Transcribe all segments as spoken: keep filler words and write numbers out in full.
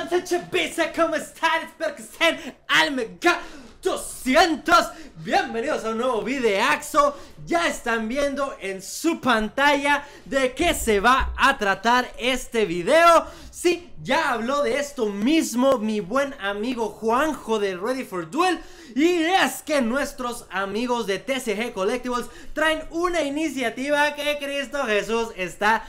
banda chaviza, ¿cómo están? Espero que estén al mega doscientos. Bienvenidos a un nuevo videaxo. Ya están viendo en su pantalla de qué se va a tratar este video. Sí, ya habló de esto mismo mi buen amigo Juanjo de Ready for Duel. Y es que nuestros amigos de T C G Collectibles traen una iniciativa que Cristo Jesús está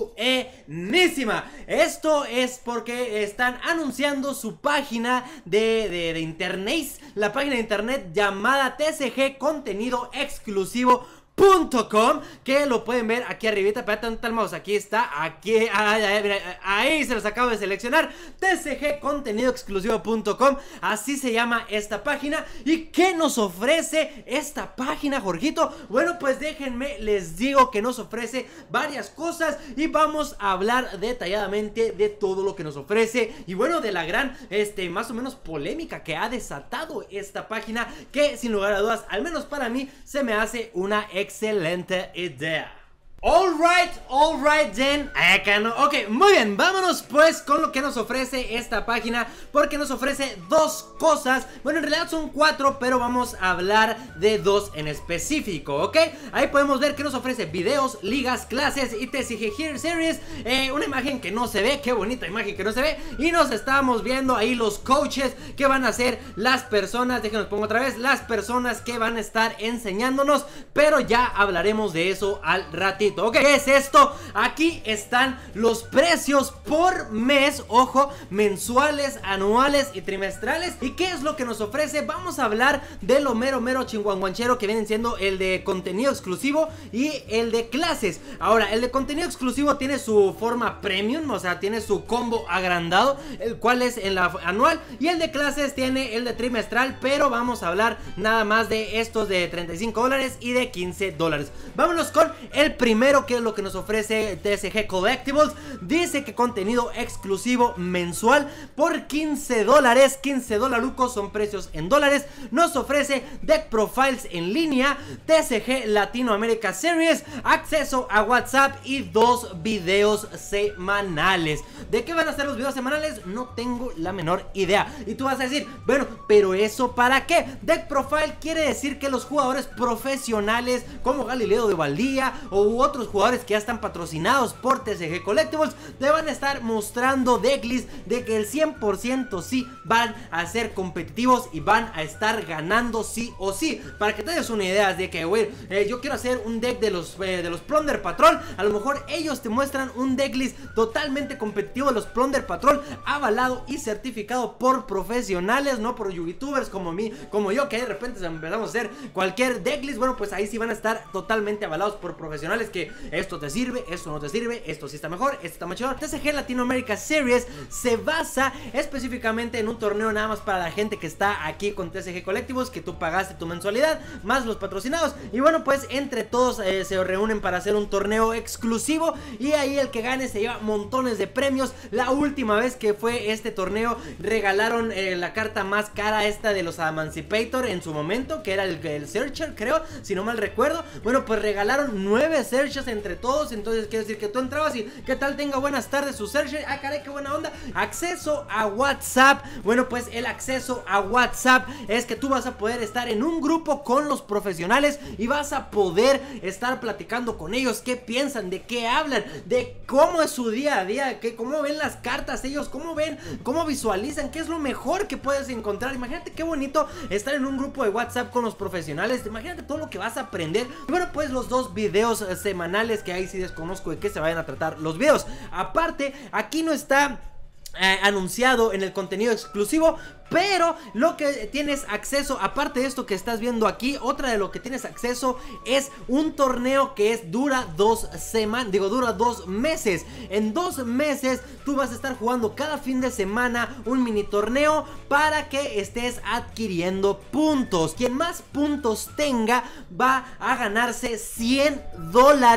buenísima. Esto es porque están anunciando su página de, de, de internet, la página de internet llamada T C G Contenido Exclusivo punto com, que lo pueden ver aquí arribita. Espérate, ¿dónde está el mouse? Aquí está, aquí, ahí, ahí, ahí se los acabo de seleccionar. T C G Contenido Exclusivo punto com, así se llama esta página. ¿Y qué nos ofrece esta página, Jorgito? Bueno, pues déjenme, les digo que nos ofrece varias cosas y vamos a hablar detalladamente de todo lo que nos ofrece. Y bueno, de la gran, este, más o menos polémica que ha desatado esta página, que sin lugar a dudas, al menos para mí, se me hace una excelente idea. Alright, alright then. Acá no. Ok, muy bien, vámonos pues con lo que nos ofrece esta página, porque nos ofrece dos cosas. Bueno, en realidad son cuatro, pero vamos a hablar de dos en específico, ¿ok? Ahí podemos ver que nos ofrece videos, ligas, clases y T C G Here Series. eh, Una imagen que no se ve, qué bonita imagen que no se ve. Y nos estamos viendo ahí los coaches que van a ser las personas, déjenos pongo otra vez, las personas que van a estar enseñándonos, pero ya hablaremos de eso al ratito. Ok, ¿qué es esto? Aquí están los precios por mes, ojo, mensuales, anuales y trimestrales. ¿Y qué es lo que nos ofrece? Vamos a hablar de lo mero mero chinguanguanchero, que vienen siendo el de contenido exclusivo y el de clases. Ahora, el de contenido exclusivo tiene su forma premium, o sea, tiene su combo agrandado, el cual es en la anual, y el de clases tiene el de trimestral, pero vamos a hablar nada más de estos de treinta y cinco dólares y de quince dólares. Vámonos con el primero, que es lo que nos ofrece T C G Collectibles. Dice que contenido exclusivo mensual por quince dólares, quince dolarucos, son precios en dólares. Nos ofrece Deck Profiles en línea, T C G Latinoamérica Series, acceso a WhatsApp y dos videos semanales. ¿De qué van a ser los videos semanales? No tengo la menor idea. Y tú vas a decir, bueno, pero ¿eso para qué? Deck Profile quiere decir que los jugadores profesionales como Galileo de Valdía o otros jugadores que ya están patrocinados por T C G Collectibles te van a estar mostrando decklists de que el cien por ciento sí van a ser competitivos y van a estar ganando sí o sí. Para que te des una idea de que, güey, eh, yo quiero hacer un deck de los, eh, de los Plunder Patrol. A lo mejor ellos te muestran un decklist totalmente competitivo de los Plunder Patrol, avalado y certificado por profesionales, no por youtubers como mí, como yo, que de repente empezamos a hacer cualquier decklist. Bueno, pues ahí sí van a estar totalmente avalados por profesionales, que esto te sirve, esto no te sirve, esto sí está mejor, esto está mejor. T C G Latinoamérica Series se basa específicamente en un torneo nada más para la gente que está aquí con T C G Collectibles, que tú pagaste tu mensualidad, más los patrocinados. Y bueno, pues entre todos eh, se reúnen para hacer un torneo exclusivo, y ahí el que gane se lleva montones de premios. La última vez que fue este torneo regalaron eh, la carta más cara, esta de los Emancipator en su momento, que era el, el Searcher, creo, si no mal recuerdo. Bueno, pues regalaron nueve Searchers entre todos. Entonces quiere decir que tú entrabas y ¿qué tal? Tenga buenas tardes su Searcher. Ah, caray, qué buena onda. Acceso a WhatsApp. Bueno, pues el acceso a WhatsApp es que tú vas a poder estar en un grupo con los profesionales y vas a poder estar platicando con ellos, qué piensan, de qué hablan, de cómo es su día a día, que cómo ven las cartas ellos, cómo ven, cómo visualizan, qué es lo mejor que puedes encontrar. Imagínate qué bonito estar en un grupo de WhatsApp con los profesionales. Imagínate todo lo que vas a aprender. Y bueno, pues los dos videos semanales, que ahí sí desconozco de qué se vayan a tratar los videos. Aparte, aquí no está eh, anunciado en el contenido exclusivo, pero lo que tienes acceso, aparte de esto que estás viendo aquí, otra de lo que tienes acceso es un torneo que es dura dos semanas, digo dura dos meses. En dos meses tú vas a estar jugando cada fin de semana un mini torneo para que estés adquiriendo puntos. Quien más puntos tenga va a ganarse cien dólares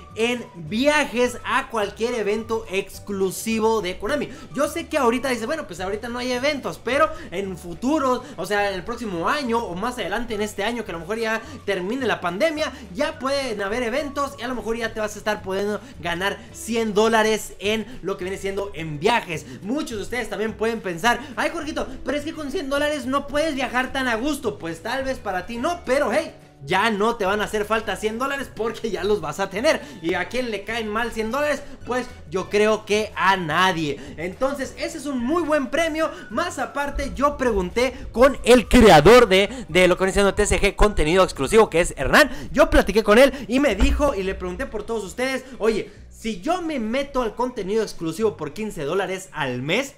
en viajes a cualquier evento exclusivo de Konami. Yo sé que ahorita dice, bueno, pues ahorita no hay eventos, pero en futuros, o sea, en el próximo año o más adelante en este año, que a lo mejor ya termine la pandemia, ya pueden haber eventos y a lo mejor ya te vas a estar pudiendo ganar cien dólares en lo que viene siendo en viajes. Muchos de ustedes también pueden pensar, ay Jorgito, pero es que con cien dólares no puedes viajar tan a gusto. Pues tal vez para ti no, pero hey, ya no te van a hacer falta cien dólares porque ya los vas a tener. ¿Y a quién le caen mal cien dólares? Pues yo creo que a nadie. Entonces ese es un muy buen premio. Más aparte, yo pregunté con el creador de, de lo que viene siendo T C G contenido exclusivo, que es Hernán. Yo platiqué con él y me dijo, y le pregunté por todos ustedes, oye, si yo me meto al contenido exclusivo por quince dólares al mes,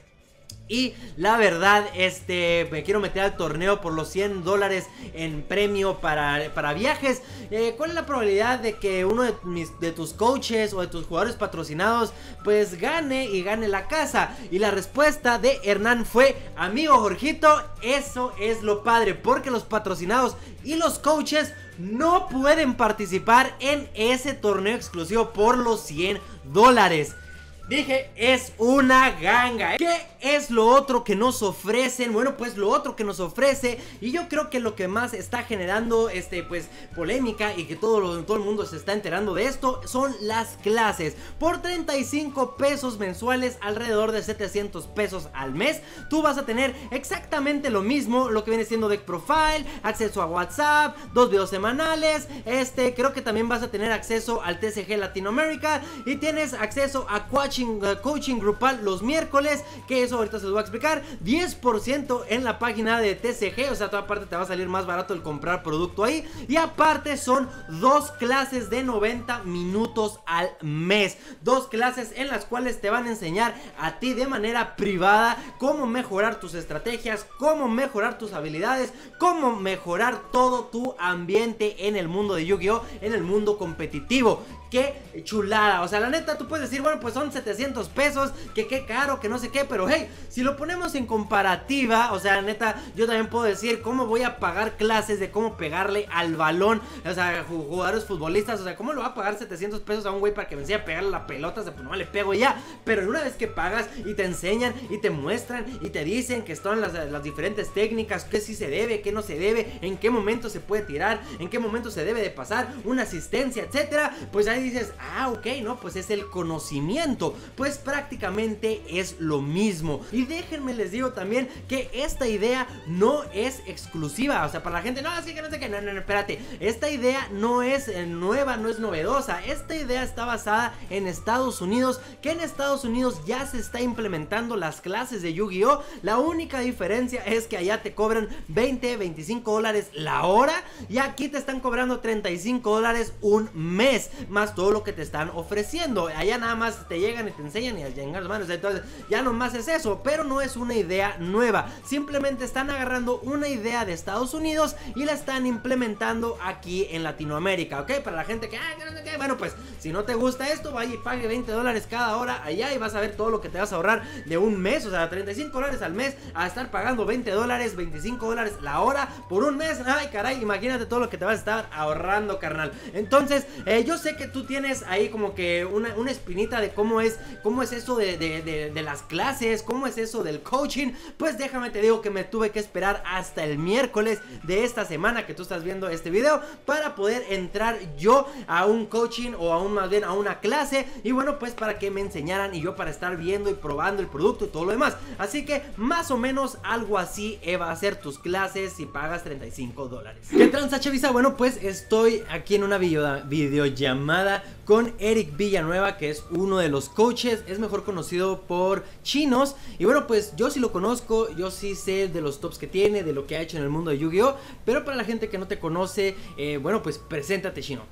y la verdad, este, me quiero meter al torneo por los cien dólares en premio para, para viajes, eh, ¿cuál es la probabilidad de que uno de, mis, de tus coaches o de tus jugadores patrocinados pues gane y gane la casa? Y la respuesta de Hernán fue, amigo Jorgito, eso es lo padre, porque los patrocinados y los coaches no pueden participar en ese torneo exclusivo por los cien dólares. Dije, es una ganga. ¿Qué es lo otro que nos ofrecen? Bueno, pues lo otro que nos ofrece, y yo creo que lo que más está generando este pues polémica y que todo, lo, todo el mundo se está enterando de esto, son las clases. Por treinta y cinco pesos mensuales, alrededor de setecientos pesos al mes, tú vas a tener exactamente lo mismo, lo que viene siendo Deck Profile, acceso a WhatsApp, dos videos semanales, este, creo que también vas a tener acceso al T C G Latinoamérica, y tienes acceso a coaching, uh, coaching grupal los miércoles, que eso ahorita se los voy a explicar, diez por ciento en la página de T C G, o sea, toda parte te va a salir más barato el comprar producto ahí, y aparte son dos clases de noventa minutos al mes, dos clases en las cuales te van a enseñar a ti de manera privada cómo mejorar tus estrategias, cómo mejorar tus habilidades, cómo mejorar todo tu ambiente en el mundo de Yu-Gi-Oh, en el mundo competitivo. Qué chulada, o sea, la neta tú puedes decir, bueno, pues son setecientos pesos, que qué caro, que no sé qué, pero hey, si lo ponemos en comparativa, o sea, neta, yo también puedo decir cómo voy a pagar clases de cómo pegarle al balón, o sea, jugadores futbolistas, o sea, cómo lo va a pagar setecientos pesos a un güey para que me enseñe a pegarle la pelota, o sea, pues no le pego ya, pero una vez que pagas y te enseñan y te muestran y te dicen que están las, las diferentes técnicas, qué sí se debe, qué no se debe, en qué momento se puede tirar, en qué momento se debe de pasar una asistencia, etcétera, pues ahí dices, ah, ok, no, pues es el conocimiento, pues prácticamente es lo mismo. Y déjenme les digo también que esta idea no es exclusiva, o sea, para la gente, no, así que no sé qué, no, no, no, espérate, esta idea no es eh, nueva, no es novedosa, esta idea está basada en Estados Unidos, que en Estados Unidos ya se está implementando las clases de Yu-Gi-Oh, la única diferencia es que allá te cobran veinte, veinticinco dólares la hora, y aquí te están cobrando treinta y cinco dólares un mes, más todo lo que te están ofreciendo. Allá nada más te llegan y te enseñan y a llegar las manos, entonces ya nomás es eso, pero no es una idea nueva, simplemente están agarrando una idea de Estados Unidos y la están implementando aquí en Latinoamérica, ¿ok? Para la gente que, ah, que no sé qué, bueno, pues si no te gusta esto, vaya y pague veinte dólares cada hora allá y vas a ver todo lo que te vas a ahorrar de un mes, o sea, treinta y cinco dólares al mes a estar pagando veinte dólares, veinticinco dólares la hora por un mes. Ay, caray, imagínate todo lo que te vas a estar ahorrando, carnal. Entonces, eh, yo sé que tú tienes ahí como que una, una espinita de cómo es, cómo es eso de, de, de, de las clases, cómo es eso del coaching. Pues déjame te digo que me tuve que esperar hasta el miércoles de esta semana que tú estás viendo este video para poder entrar yo a un coaching o aún más bien a una clase, y bueno, pues para que me enseñaran y yo para estar viendo y probando el producto y todo lo demás. Así que más o menos algo así va a ser tus clases si pagas treinta y cinco dólares. ¿Qué tranza, Chavisa? Bueno, pues estoy aquí en una video, videollamada con Eric Villanueva, que es uno de los coaches, es mejor conocido por Chinos, y bueno, pues yo sí lo conozco, yo sí sé de los tops que tiene, de lo que ha hecho en el mundo de Yu-Gi-Oh, pero para la gente que no te conoce, eh, bueno, pues preséntate, Chino.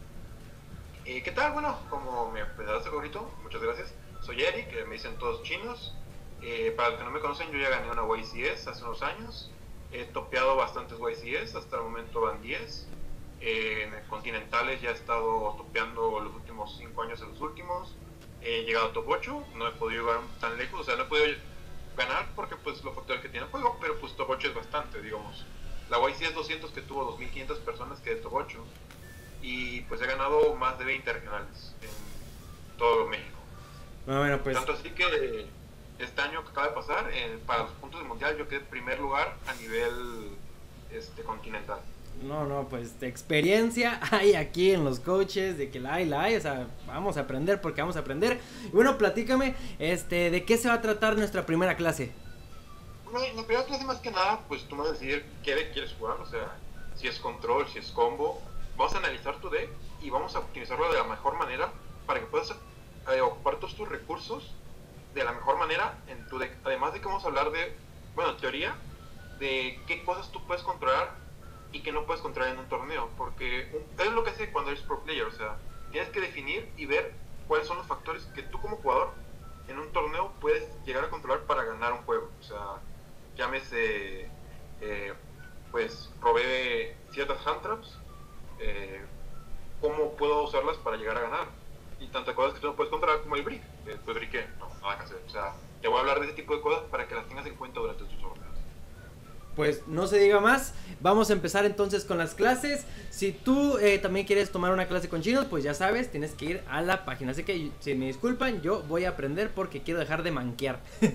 Eh, ¿Qué tal? Bueno, como me presentaste, favorito, muchas gracias. Soy Eric, eh, me dicen todos Chinos. Eh, para los que no me conocen, yo ya gané una Y C S hace unos años. He topeado bastantes Y C S, hasta el momento van diez. Eh, en continentales ya he estado topeando los últimos cinco años en los últimos. He llegado a top ocho, no he podido llegar tan lejos, o sea, no he podido ganar porque pues lo factor que tiene el juego, pero pues top ocho es bastante, digamos. La Y C S doscientos que tuvo dos mil quinientas personas, que es top ocho. y pues he ganado más de veinte regionales en todo México. Bueno, pues... Tanto así que este año que acaba de pasar, eh, para los puntos del mundial yo quedé en primer lugar a nivel este, continental. No, no, pues de experiencia hay aquí en los coaches, de que la hay, la hay, o sea, vamos a aprender porque vamos a aprender. Y bueno, platícame, este, ¿de qué se va a tratar nuestra primera clase? Bueno, en la primera clase más que nada, pues tú me vas a decidir qué deck quieres jugar, o sea, si es control, si es combo. Vamos a analizar tu deck y vamos a optimizarlo de la mejor manera para que puedas eh, ocupar todos tus recursos de la mejor manera en tu deck. Además de que vamos a hablar de, bueno, teoría, de qué cosas tú puedes controlar y que no puedes controlar en un torneo, porque es lo que hace cuando eres pro player, o sea, tienes que definir y ver cuáles son los factores que tú como jugador en un torneo puedes llegar a controlar para ganar un juego, o sea, llámese, eh, pues, probé ciertas hand traps, eh, cómo puedo usarlas para llegar a ganar, y tantas cosas que tú no puedes controlar como el brick, que después briqué, no, nada que hacer, o sea, te voy a hablar de ese tipo de cosas para que las tengas en cuenta durante tus torneos. Pues no se diga más, vamos a empezar entonces con las clases. Si tú eh, también quieres tomar una clase con chinos, pues ya sabes, tienes que ir a la página. Así que si me disculpan, yo voy a aprender porque quiero dejar de manquear.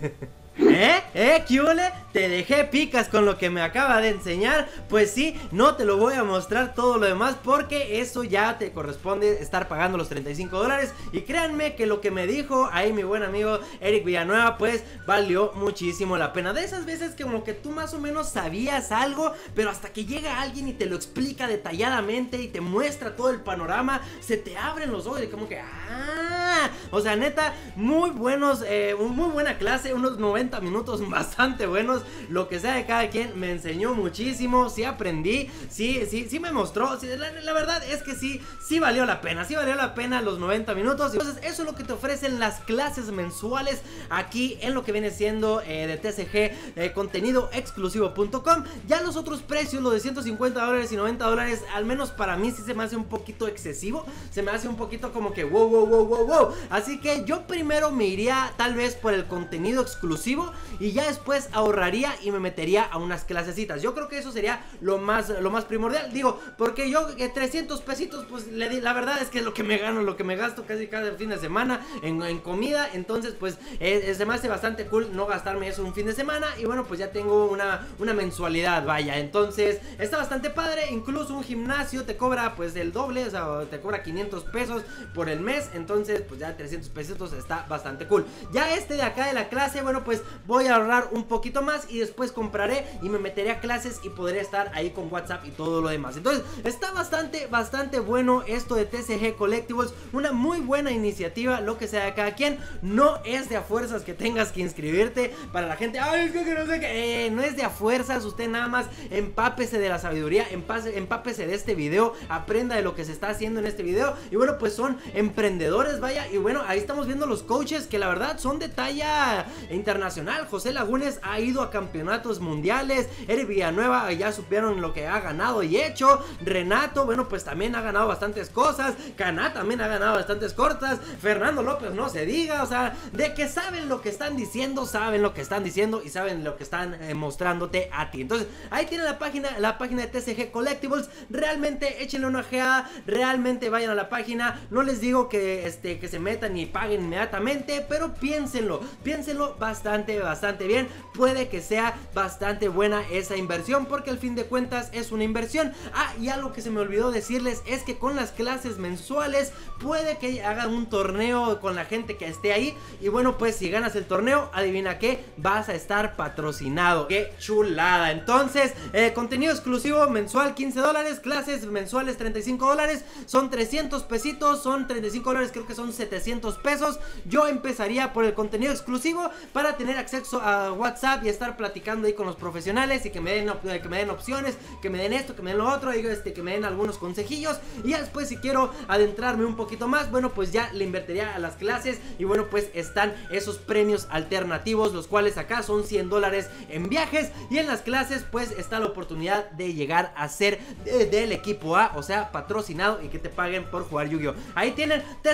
¿Eh? ¿Eh? ¿Qué ole? ¿Te dejé picas con lo que me acaba de enseñar? Pues sí, no te lo voy a mostrar todo lo demás porque eso ya te corresponde estar pagando los treinta y cinco dólares. Y créanme que lo que me dijo ahí mi buen amigo Eric Villanueva pues valió muchísimo la pena. De esas veces que como que tú más o menos sabías algo, pero hasta que llega alguien y te lo explica detalladamente y te muestra todo el panorama, se te abren los ojos y como que ¡ah! O sea, neta, muy buenos, eh, muy buena clase, unos noventa minutos bastante buenos, lo que sea de cada quien, me enseñó muchísimo, sí aprendí, sí, sí, sí me mostró, sí, la, la verdad es que sí, sí valió la pena, sí valió la pena los noventa minutos. Entonces eso es lo que te ofrecen las clases mensuales aquí en lo que viene siendo eh, de T C G, eh, contenido exclusivo punto com. Ya los otros precios, los de ciento cincuenta dólares y noventa dólares, al menos para mí sí se me hace un poquito excesivo, se me hace un poquito como que wow, wow, wow, wow, wow, así que yo primero me iría tal vez por el contenido exclusivo y ya después ahorraría y me metería a unas clasecitas. Yo creo que eso sería lo más, lo más primordial, digo, porque yo eh, trescientos pesitos, pues le di, la verdad es que es lo que me gano, lo que me gasto casi cada fin de semana en, en comida, entonces pues eh, se me hace bastante cool no gastarme eso un fin de semana y bueno, pues ya tengo una, una mensualidad, vaya, entonces está bastante padre. Incluso un gimnasio te cobra pues el doble, o sea, te cobra quinientos pesos por el mes, entonces pues ya trescientos pesitos está bastante cool. Ya este de acá de la clase, bueno, pues voy a ahorrar un poquito más y después compraré y me meteré a clases y podré estar ahí con WhatsApp y todo lo demás. Entonces está bastante, bastante bueno esto de T C G Collectibles, una muy buena iniciativa, lo que sea de cada quien. No es de a fuerzas que tengas que inscribirte. Para la gente, ay, es que no sé qué, eh, no es de a fuerzas, usted nada más empápese de la sabiduría, empase, empápese de este video, aprenda de lo que se está haciendo en este video y bueno, pues son emprendedores, vaya, y bueno, ahí estamos viendo los coaches que la verdad son de talla internacional. José Lagunes ha ido a campeonatos mundiales, Eric Villanueva ya supieron lo que ha ganado y hecho, Renato, bueno, pues también ha ganado bastantes cosas, Caná también ha ganado bastantes cortas, Fernando López no se diga, o sea, de que saben lo que están diciendo, saben lo que están diciendo y saben lo que están eh, mostrándote a ti. Entonces, ahí tienen la página, la página de T C G Collectibles, realmente échenle una ojeada, realmente vayan a la página, no les digo que, este, que se metan y paguen inmediatamente, pero piénsenlo, piénsenlo bastante, bastante bien, puede que sea bastante buena esa inversión, porque al fin de cuentas es una inversión. Ah, y algo que se me olvidó decirles es que con las clases mensuales puede que hagan un torneo con la gente que esté ahí y bueno, pues si ganas el torneo, adivina qué, vas a estar patrocinado. ¡Qué chulada! Entonces, eh, contenido exclusivo mensual quince dólares, clases mensuales treinta y cinco dólares, son trescientos pesitos, son treinta y cinco dólares, creo que son setecientos pesos. Yo empezaría por el contenido exclusivo para tener acceso a WhatsApp y estar platicando ahí con los profesionales y que me den, que me den opciones, que me den esto, que me den lo otro, y este, que me den algunos consejillos. Y ya después, si quiero adentrarme un poquito más, bueno, pues ya le invertiría a las clases y bueno, pues están esos premios alternativos, los cuales acá son cien dólares en viajes y en las clases pues está la oportunidad de llegar a ser de, del equipo A, o sea, patrocinado y que te paguen por jugar Yu-Gi-Oh! Ahí tienen T C G con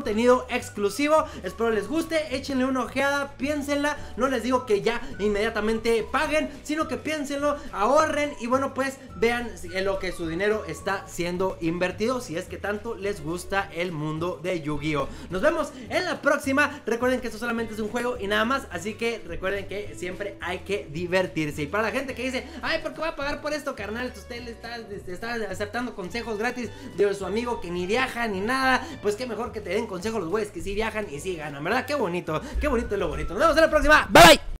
contenido exclusivo. Espero les guste, échenle una ojeada, piénsenla. No les digo que ya inmediatamente paguen, sino que piénsenlo, ahorren y bueno, pues vean en lo que su dinero está siendo invertido, si es que tanto les gusta el mundo de Yu-Gi-Oh. Nos vemos en la próxima. Recuerden que esto solamente es un juego y nada más, así que recuerden que siempre hay que divertirse. Y para la gente que dice, ay, ¿por qué voy a pagar por esto, carnal? Usted le está, está aceptando consejos gratis de su amigo que ni viaja ni nada. Pues qué mejor que te den consejos los güeyes que sí viajan y sí ganan, ¿verdad? Qué bonito, qué bonito es lo bonito. Nos vemos en la próxima. Bye bye.